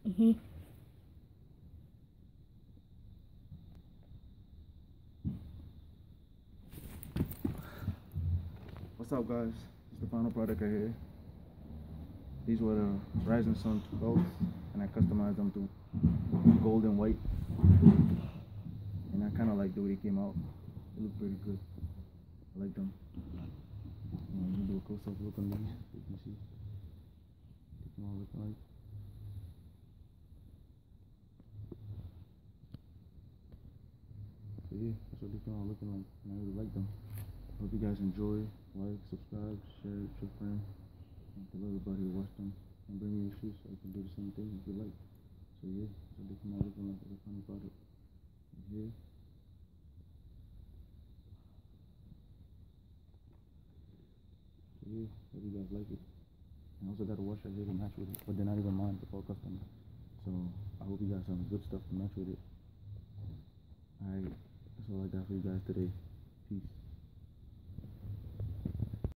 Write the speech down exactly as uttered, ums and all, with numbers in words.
Mm-hmm. What's up, guys? It's the final product right here. These were the Rising Sun belts, and I customized them to gold and white. And I kind of like the way they came out. They look pretty good. I like them. Um, let me do a close-up look on these. So you can see what they all looking like. So yeah, that's what they come out looking like, and I really like them. Hope you guys enjoy. Like, subscribe, share it with your friend, and tell everybody to watch them. And bring me your shoes so I can do the same thing if you like. So yeah, that's what they come out looking like as a final product. And here. So yeah, hope you guys like it. And I also got a washer here to match with it, but they're not even mine, they're all custom. So I hope you guys have some good stuff to match with it. Alright, that's all I got for you guys today. Peace.